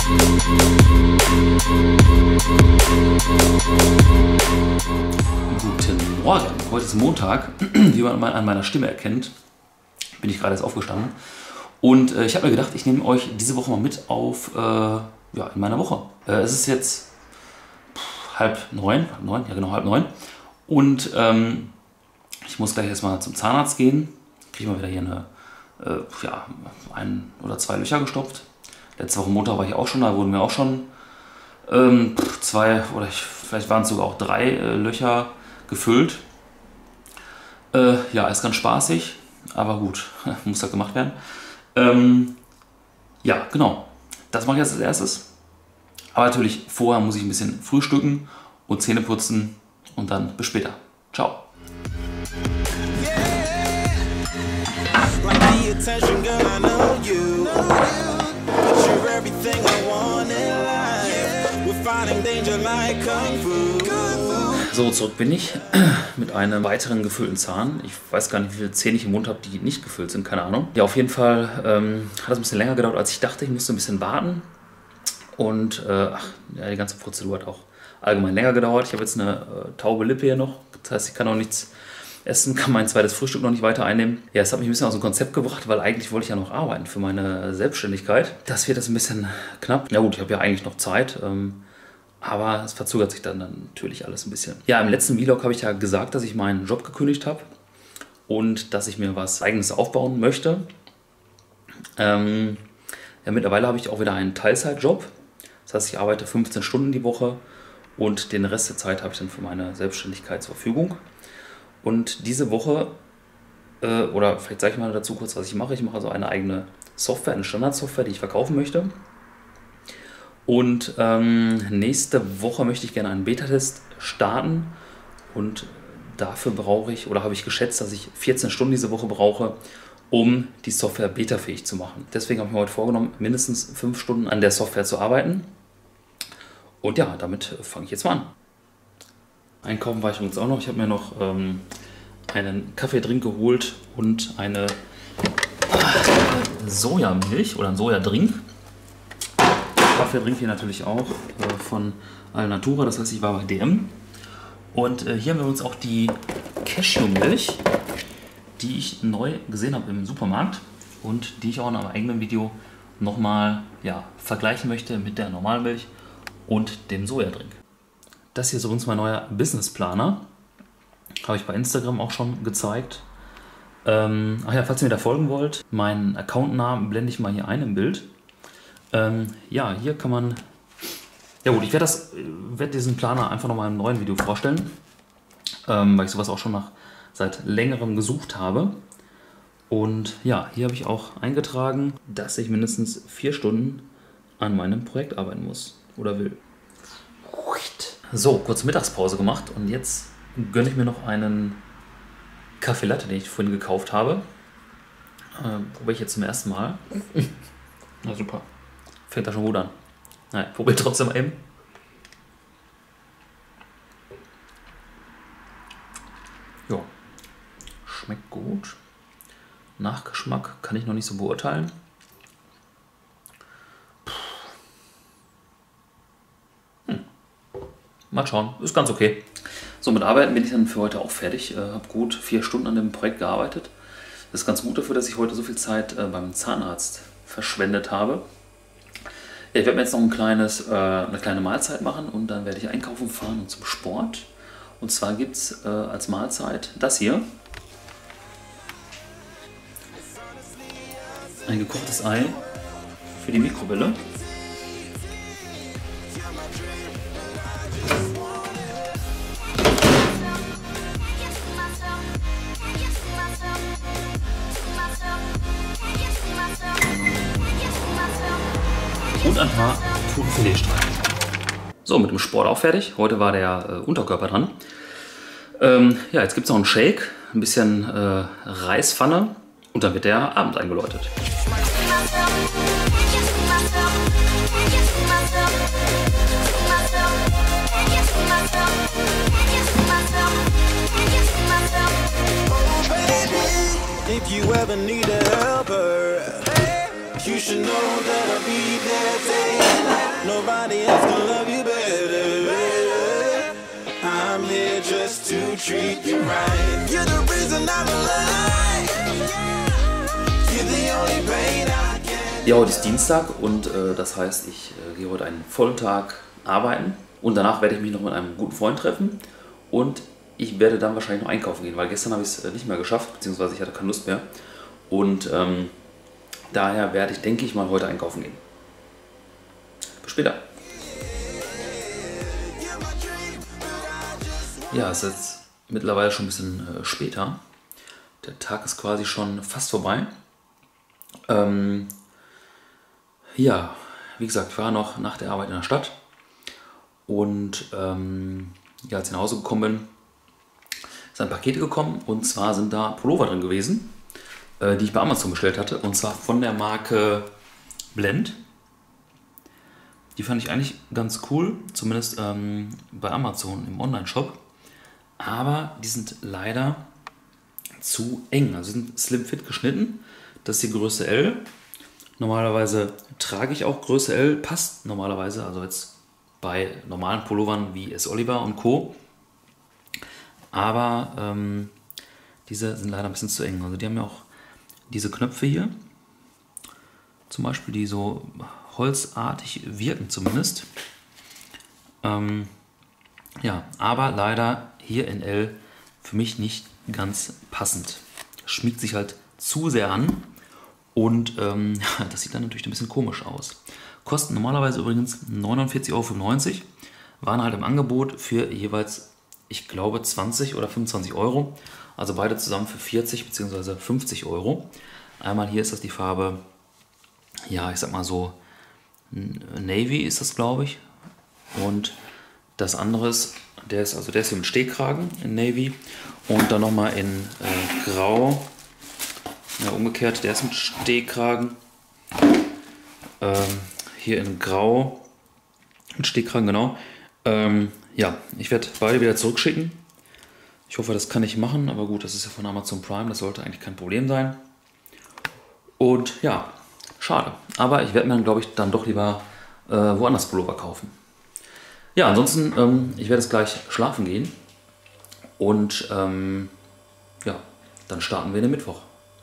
Guten Morgen, heute ist Montag, wie man an meiner Stimme erkennt, bin ich gerade erst aufgestanden und ich habe mir gedacht, ich nehme euch diese Woche mal mit auf in meiner Woche. Es ist jetzt 8:30, ja genau 8:30 und ich muss gleich erstmal zum Zahnarzt gehen, kriege mal wieder hier ein oder zwei Löcher gestopft. Letzte Woche Montag war ich auch schon, da wurden mir auch schon zwei oder vielleicht waren es sogar auch 3 Löcher gefüllt. Ja, ist ganz spaßig, aber gut, muss halt gemacht werden. Ja, genau, das mache ich jetzt als erstes. Aber natürlich, vorher muss ich ein bisschen frühstücken und Zähne putzen und dann bis später. Ciao. So, zurück bin ich mit einem weiteren gefüllten Zahn. Ich weiß gar nicht, wie viele Zähne ich im Mund habe, die nicht gefüllt sind, keine Ahnung. Ja, auf jeden Fall hat es ein bisschen länger gedauert, als ich dachte. Ich musste ein bisschen warten. Und die ganze Prozedur hat auch allgemein länger gedauert. Ich habe jetzt eine taube Lippe hier noch. Das heißt, ich kann auch nichts essen, kann mein zweites Frühstück noch nicht weiter einnehmen. Ja, es hat mich ein bisschen aus dem Konzept gebracht, weil eigentlich wollte ich ja noch arbeiten für meine Selbstständigkeit. Das wird jetzt ein bisschen knapp. Ja gut, ich habe ja eigentlich noch Zeit. Aber es verzögert sich dann natürlich alles ein bisschen. Ja, im letzten Vlog habe ich ja gesagt, dass ich meinen Job gekündigt habe und dass ich mir was Eigenes aufbauen möchte. Ja, mittlerweile habe ich auch wieder einen Teilzeitjob. Das heißt, ich arbeite 15 Stunden die Woche und den Rest der Zeit habe ich dann für meine Selbstständigkeit zur Verfügung. Und diese Woche, oder vielleicht sage ich mal dazu kurz, was ich mache. Ich mache also eine eigene Software, eine Standardsoftware, die ich verkaufen möchte. Und nächste Woche möchte ich gerne einen Beta-Test starten und dafür brauche ich, oder habe ich geschätzt, dass ich 14 Stunden diese Woche brauche, um die Software beta-fähig zu machen. Deswegen habe ich mir heute vorgenommen, mindestens 5 Stunden an der Software zu arbeiten. Und ja, damit fange ich jetzt mal an. Einkaufen war ich übrigens auch noch. Ich habe mir noch einen Kaffeedrink geholt und eine Sojamilch oder einen Sojadrink. Kaffeedrink hier natürlich auch von Alnatura, das heißt, ich war bei DM. Und hier haben wir uns auch die Cashewmilch, die ich neu gesehen habe im Supermarkt und die ich auch in einem eigenen Video nochmal vergleichen möchte mit der Normalmilch und dem Sojadrink. Das hier ist übrigens mein neuer Businessplaner. Habe ich bei Instagram auch schon gezeigt. Ach ja, falls ihr mir da folgen wollt, meinen Accountnamen blende ich mal hier ein im Bild. Ja, hier kann man... Ja gut, ich werde diesen Planer einfach nochmal im neuen Video vorstellen, weil ich sowas auch schon seit längerem gesucht habe. Und ja, hier habe ich auch eingetragen, dass ich mindestens 4 Stunden an meinem Projekt arbeiten muss oder will. So, kurz Mittagspause gemacht und jetzt gönne ich mir noch einen Kaffee Latte, den ich vorhin gekauft habe. Probiere ich jetzt zum ersten Mal. Na super. Fängt da schon gut an. Nein, probiert trotzdem mal eben. Ja, schmeckt gut. Nachgeschmack kann ich noch nicht so beurteilen. Mal schauen, ist ganz okay. So, mit Arbeiten bin ich dann für heute auch fertig. Habe gut 4 Stunden an dem Projekt gearbeitet. Das ist ganz gut dafür, dass ich heute so viel Zeit beim Zahnarzt verschwendet habe. Ja, ich werde mir jetzt noch eine kleine Mahlzeit machen und dann werde ich einkaufen fahren und zum Sport. Und zwar gibt es als Mahlzeit das hier. Ein gekochtes Ei für die Mikrowelle. Und ein paar Thunfiletstreifen. So, mit dem Sport auch fertig. Heute war der Unterkörper dran. Ja, jetzt gibt es noch einen Shake, ein bisschen Reispfanne und dann wird der Abend eingeläutet. If you ever need a helper, you should know that I'll be there. Nobody else can love you better. I'm here just to treat you right. You're the reason I'm alive. You're the only pain I can. Ja, heute ist Dienstag und das heißt, ich gehe heute einen vollen Tag arbeiten und danach werde ich mich noch mit einem guten Freund treffen und ich werde dann wahrscheinlich noch einkaufen gehen, weil gestern habe ich es nicht mehr geschafft, beziehungsweise ich hatte keine Lust mehr und daher werde ich, denke ich mal, heute einkaufen gehen. Bis später. Ja, es ist jetzt mittlerweile schon ein bisschen später. Der Tag ist quasi schon fast vorbei. Ja, wie gesagt, ich war noch nach der Arbeit in der Stadt und ja, als ich nach Hause gekommen bin, sind Pakete gekommen und zwar sind da Pullover drin gewesen, die ich bei Amazon bestellt hatte und zwar von der Marke Blend. Die fand ich eigentlich ganz cool, zumindest bei Amazon im Online-Shop, aber die sind leider zu eng, also sind slim fit geschnitten. Das ist die Größe L. Normalerweise trage ich auch Größe L, passt normalerweise, also jetzt bei normalen Pullovern wie S. Oliver und Co. Aber diese sind leider ein bisschen zu eng. Also die haben ja auch diese Knöpfe hier, zum Beispiel, die so holzartig wirken zumindest. Ja, aber leider hier in L für mich nicht ganz passend. Schmiegt sich halt zu sehr an. Und das sieht dann natürlich ein bisschen komisch aus. Kosten normalerweise übrigens 49,95 €, waren halt im Angebot für jeweils, ich glaube, 20 oder 25 Euro. Also beide zusammen für 40 bzw. 50 Euro. Einmal hier ist das die Farbe, ja, ich sag mal so, Navy ist das, glaube ich. Und das andere ist, der ist hier mit Stehkragen in Navy. Und dann nochmal in Grau. Ja, umgekehrt, der ist mit Stehkragen. Hier in Grau mit Stehkragen, genau. Ja, ich werde beide wieder zurückschicken. Ich hoffe, das kann ich machen, aber gut, das ist ja von Amazon Prime, das sollte eigentlich kein Problem sein. Und ja, schade. Aber ich werde mir dann, glaube ich, dann doch lieber woanders Pullover kaufen. Ja, ansonsten, ich werde jetzt gleich schlafen gehen. Und ja, dann starten wir den Mittwoch.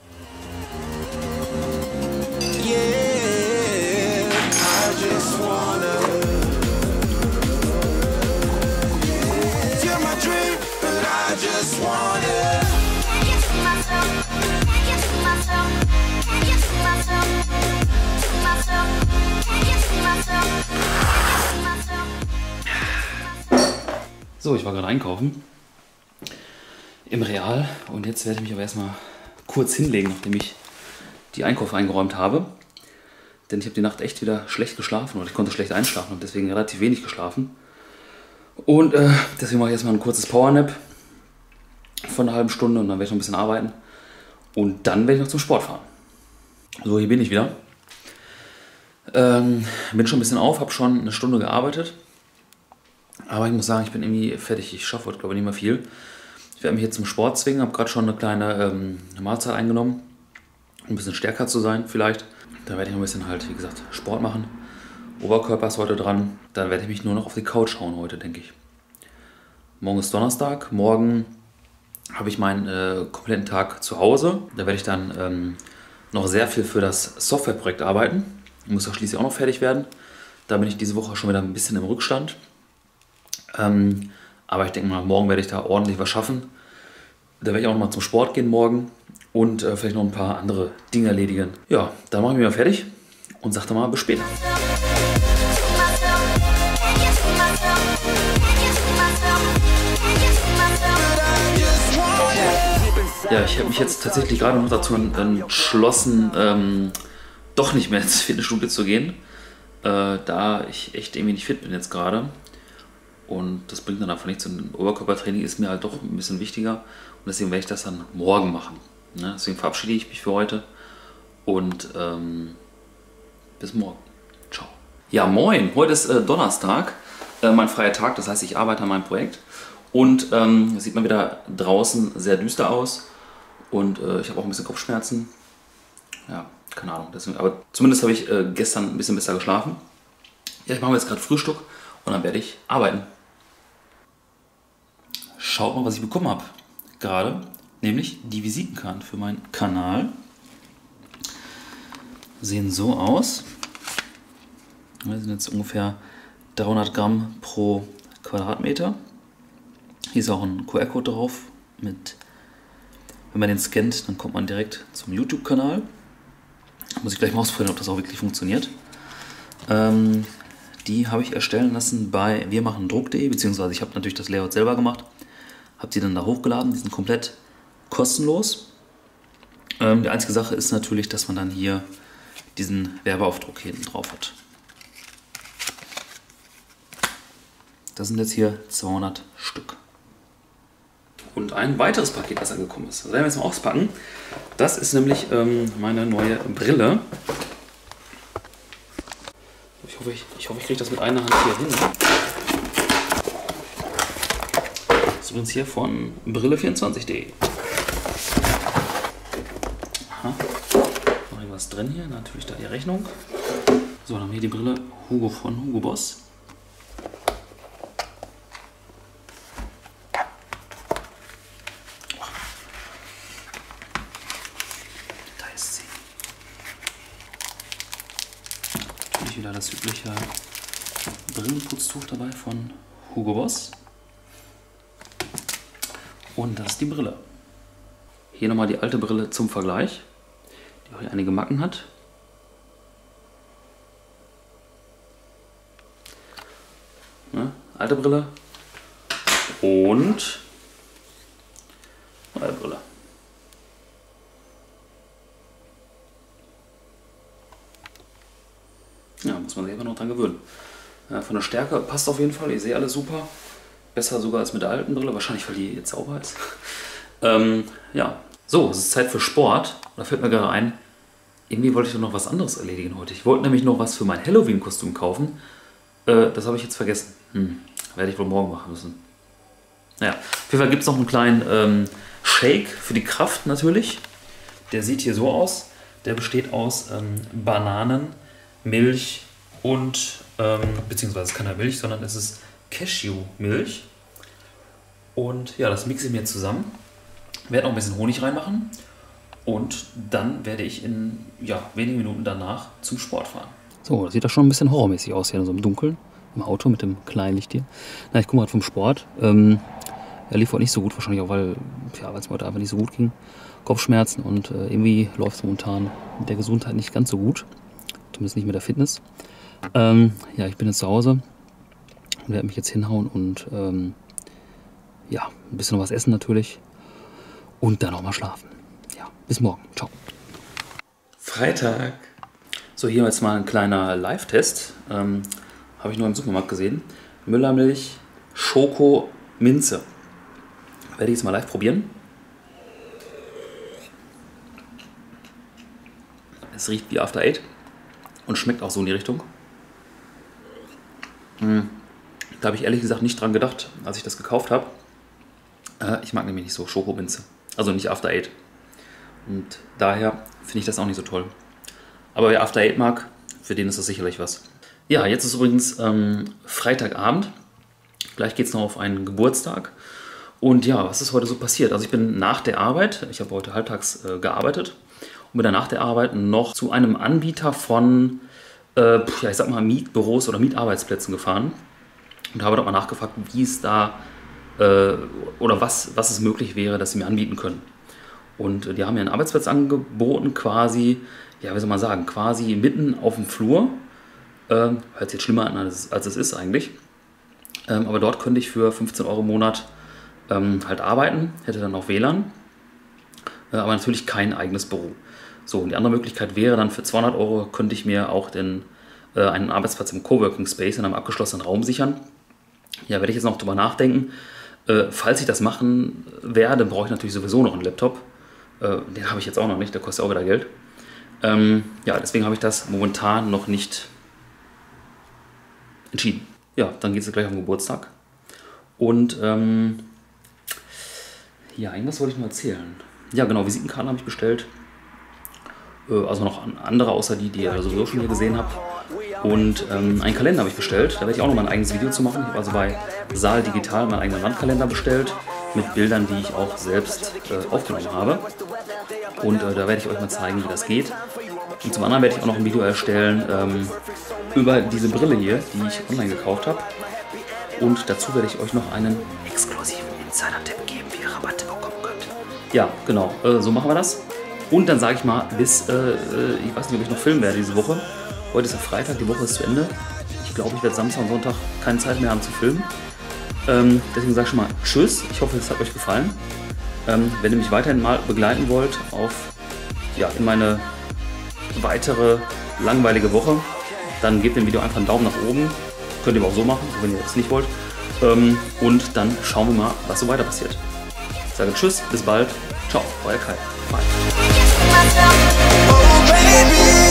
So, ich war gerade einkaufen im Real und jetzt werde ich mich aber erstmal kurz hinlegen, nachdem ich die Einkäufe eingeräumt habe. Denn ich habe die Nacht echt wieder schlecht geschlafen oder ich konnte schlecht einschlafen und deswegen relativ wenig geschlafen. Und deswegen mache ich erstmal ein kurzes Powernap von einer halben Stunde und dann werde ich noch ein bisschen arbeiten. Und dann werde ich noch zum Sport fahren. So, hier bin ich wieder. Bin schon ein bisschen auf, habe schon eine Stunde gearbeitet. Aber ich muss sagen, ich bin irgendwie fertig. Ich schaffe heute, glaube ich, nicht mehr viel. Ich werde mich jetzt zum Sport zwingen. Habe gerade schon eine kleine Mahlzeit eingenommen, um ein bisschen stärker zu sein vielleicht. Dann werde ich noch ein bisschen halt, wie gesagt, Sport machen. Oberkörper ist heute dran. Dann werde ich mich nur noch auf die Couch hauen heute, denke ich. Morgen ist Donnerstag. Morgen habe ich meinen kompletten Tag zu Hause. Da werde ich dann noch sehr viel für das Softwareprojekt arbeiten. Ich muss ja schließlich auch noch fertig werden. Da bin ich diese Woche schon wieder ein bisschen im Rückstand. Aber ich denke mal, morgen werde ich da ordentlich was schaffen. Da werde ich auch noch mal zum Sport gehen morgen und vielleicht noch ein paar andere Dinge erledigen. Ja, dann mache ich mich mal fertig und sage dann mal bis später. Ja, ich habe mich jetzt tatsächlich gerade noch dazu entschlossen, doch nicht mehr ins Fitnessstudio zu gehen, da ich echt irgendwie nicht fit bin jetzt gerade. Und das bringt dann einfach nichts. Und Oberkörpertraining ist mir halt doch ein bisschen wichtiger. Und deswegen werde ich das dann morgen machen. Ne? Deswegen verabschiede ich mich für heute. Und bis morgen. Ciao. Ja, moin. Heute ist Donnerstag. Mein freier Tag. Das heißt, ich arbeite an meinem Projekt. Und es sieht mal wieder draußen sehr düster aus. Und ich habe auch ein bisschen Kopfschmerzen. Ja, keine Ahnung. Deswegen, aber zumindest habe ich gestern ein bisschen besser geschlafen. Ja, ich mache mir jetzt gerade Frühstück und dann werde ich arbeiten. Schaut mal, was ich bekommen habe gerade, nämlich die Visitenkarten für meinen Kanal. Sehen so aus. Das sind jetzt ungefähr 300 Gramm pro Quadratmeter. Hier ist auch ein QR-Code drauf. Wenn man den scannt, dann kommt man direkt zum YouTube-Kanal. Muss ich gleich mal ausprobieren, ob das auch wirklich funktioniert. Die habe ich erstellen lassen bei wirmachendruck.de, beziehungsweise ich habe natürlich das Layout selber gemacht. Habe die dann da hochgeladen. Die sind komplett kostenlos. Die einzige Sache ist natürlich, dass man dann hier diesen Werbeaufdruck hinten drauf hat. Das sind jetzt hier 200 Stück. Und ein weiteres Paket, das angekommen ist. Das werden wir jetzt mal auspacken. Das ist nämlich meine neue Brille. Ich hoffe, ich kriege das mit einer Hand hier hin. Das ist übrigens hier von Brille24.de. Aha. Noch irgendwas drin hier. Natürlich da die Rechnung. So, dann haben wir hier die Brille Hugo von Hugo Boss. Wieder das übliche Brillenputztuch dabei von Hugo Boss. Und das ist die Brille. Hier nochmal die alte Brille zum Vergleich, die auch hier einige Macken hat. Ne? Alte Brille und neue Brille. Ja, muss man sich einfach noch dran gewöhnen. Ja, von der Stärke passt auf jeden Fall. Ich sehe alles super. Besser sogar als mit der alten Brille. Wahrscheinlich, weil die jetzt sauber ist. Ja, so, es ist Zeit für Sport. Da fällt mir gerade ein, irgendwie wollte ich doch noch was anderes erledigen heute. Ich wollte nämlich noch was für mein Halloween-Kostüm kaufen. Das habe ich jetzt vergessen. Werde ich wohl morgen machen müssen. Naja, auf jeden Fall gibt es noch einen kleinen Shake für die Kraft natürlich. Der sieht hier so aus. Der besteht aus Bananen, Milch und, beziehungsweise es ist keine Milch, sondern es ist Cashew-Milch. Und ja, das mixe ich mir zusammen. Werde noch ein bisschen Honig reinmachen und dann werde ich in wenigen Minuten danach zum Sport fahren. So, das sieht doch schon ein bisschen horrormäßig aus hier, so im Dunkeln, im Auto mit dem kleinen Licht hier. Na, ich komme gerade vom Sport. Er lief heute nicht so gut, wahrscheinlich auch, weil es mir heute einfach nicht so gut ging. Kopfschmerzen und irgendwie läuft es momentan mit der Gesundheit nicht ganz so gut. Zumindest nicht mit der Fitness. Ja, ich bin jetzt zu Hause und werde mich jetzt hinhauen und ein bisschen noch was essen natürlich und dann auch mal schlafen. Ja, bis morgen. Ciao. Freitag. So, hier jetzt mal ein kleiner Live-Test. Habe ich nur im Supermarkt gesehen. Müllermilch, Schoko, Minze. Werde ich jetzt mal live probieren. Es riecht wie After Eight und schmeckt auch so in die Richtung. Da habe ich ehrlich gesagt nicht dran gedacht, als ich das gekauft habe. Ich mag nämlich nicht so Schokominze. Also nicht After Eight. Und daher finde ich das auch nicht so toll. Aber wer After Eight mag, für den ist das sicherlich was. Ja, jetzt ist übrigens Freitagabend. Gleich geht es noch auf einen Geburtstag. Und ja, was ist heute so passiert? Also ich bin nach der Arbeit, ich habe heute halbtags gearbeitet, und bin dann nach der Arbeit noch zu einem Anbieter von, ich sag mal, Mietbüros oder Mietarbeitsplätzen gefahren und habe dort mal nachgefragt, wie es da oder was es möglich wäre, dass sie mir anbieten können. Und die haben mir einen Arbeitsplatz angeboten, quasi, ja, wie soll man sagen, quasi mitten auf dem Flur. Hört sich jetzt schlimmer an, als es ist eigentlich. Aber dort könnte ich für 15 € im Monat halt arbeiten, hätte dann auch WLAN, aber natürlich kein eigenes Büro. So, und die andere Möglichkeit wäre dann, für 200 € könnte ich mir auch einen Arbeitsplatz im Coworking Space in einem abgeschlossenen Raum sichern. Ja, werde ich jetzt noch drüber nachdenken. Falls ich das machen werde, brauche ich natürlich sowieso noch einen Laptop. Den habe ich jetzt auch noch nicht, der kostet auch wieder Geld. Ja, deswegen habe ich das momentan noch nicht entschieden. Ja, dann geht es gleich auf den Geburtstag. Und ja, irgendwas wollte ich noch erzählen. Ja, genau, Visitenkarten habe ich bestellt. Also noch andere, außer die ihr sowieso schon hier gesehen habt. Und einen Kalender habe ich bestellt. Da werde ich auch noch mal ein eigenes Video zu machen. Ich habe also bei Saal Digital meinen eigenen Wandkalender bestellt. Mit Bildern, die ich auch selbst aufgenommen habe. Und da werde ich euch mal zeigen, wie das geht. Und zum anderen werde ich auch noch ein Video erstellen über diese Brille hier, die ich online gekauft habe. Und dazu werde ich euch noch einen exklusiven Insider-Tipp geben, wie ihr Rabatte bekommen könnt. Ja, genau, so machen wir das. Und dann sage ich mal, bis, ich weiß nicht, ob ich noch filmen werde diese Woche. Heute ist ja Freitag, die Woche ist zu Ende. Ich glaube, ich werde Samstag und Sonntag keine Zeit mehr haben zu filmen. Deswegen sage ich schon mal Tschüss. Ich hoffe, es hat euch gefallen. Wenn ihr mich weiterhin mal begleiten wollt in meine weitere langweilige Woche, dann gebt dem Video einfach einen Daumen nach oben. Könnt ihr aber auch so machen, wenn ihr das nicht wollt. Und dann schauen wir mal, was so weiter passiert. Ich sage Tschüss, bis bald. Ciao, euer Kai. Bye.